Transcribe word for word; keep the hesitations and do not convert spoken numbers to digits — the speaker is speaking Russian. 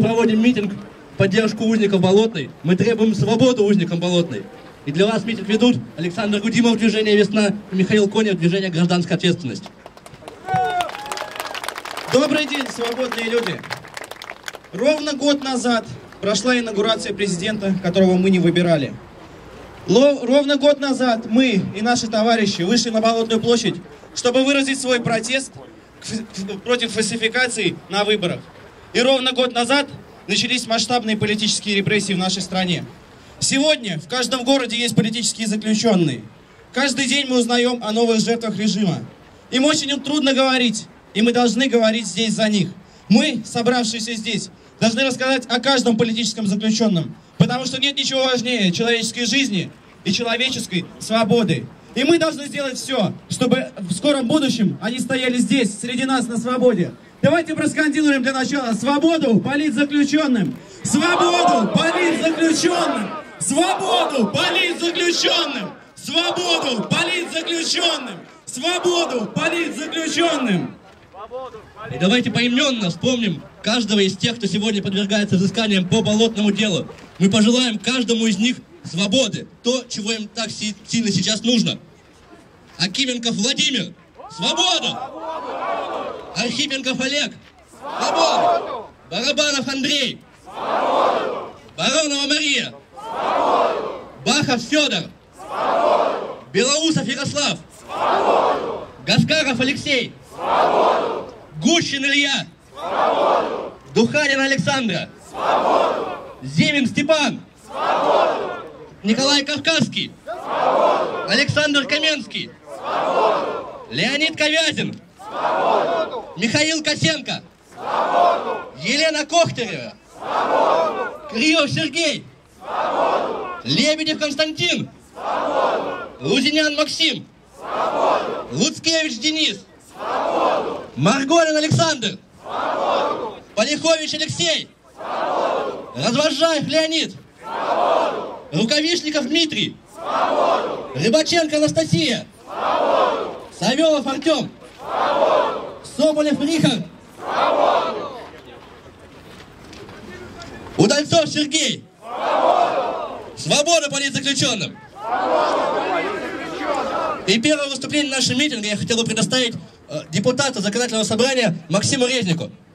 проводим митинг в поддержку узников Болотной. Мы требуем свободу узникам Болотной. И для вас митинг ведут Александр Гудимов, движение «Весна», и Михаил Конев, движение «Гражданская ответственность». Добрый день, свободные люди! Ровно год назад прошла инаугурация президента, которого мы не выбирали. Ровно год назад мы и наши товарищи вышли на Болотную площадь, чтобы выразить свой протест против фальсификаций на выборах. И ровно год назад начались масштабные политические репрессии в нашей стране. Сегодня в каждом городе есть политические заключенные. Каждый день мы узнаем о новых жертвах режима. Им очень трудно говорить, и мы должны говорить здесь за них. Мы, собравшиеся здесь, должны рассказать о каждом политическом заключенном, потому что нет ничего важнее человеческой жизни и человеческой свободы. И мы должны сделать все, чтобы в скором будущем они стояли здесь, среди нас, на свободе. Давайте проскандируем для начала: свободу политзаключенным! Свободу политзаключенным! Свободу политзаключенным! Свободу политзаключенным! Свободу политзаключенным! И давайте поименно вспомним каждого из тех, кто сегодня подвергается взысканиям по болотному делу. Мы пожелаем каждому из них свободы, то, чего им так сильно сейчас нужно. Акименков Владимир, свобода! Архипенков Олег, свобода! Барабанов Андрей, свобода! Баронова Мария, свобода! Бахов Федор, свобода! Белоусов Ярослав, свобода! Гаскаров Алексей, свобода! Гущин Илья, свобода! Духанин Александра, свобода! Зимин Степан, свобода! Николай Кавказский, свободу! Александр Каменский, свободу! Леонид Ковязин, свободу! Михаил Косенко, свободу! Елена Кохтерева, свободу! Криев Сергей, свободу! Лебедев Константин, свободу! Лузинян Максим, свободу! Луцкевич Денис, свободу! Марголин Александр, свободу! Полихович Алексей, свободу! Развожаев Леонид, свободу! Рукавишников Дмитрий, свободу! Рыбаченко Анастасия, свободу! Савелов Артем, свободу! Соболев Рихард, свободу! Удальцов Сергей, свободу! Свобода политзаключенным! И первое выступление нашего митинга я хотел бы предоставить э, депутату законодательного собрания Максиму Резнику.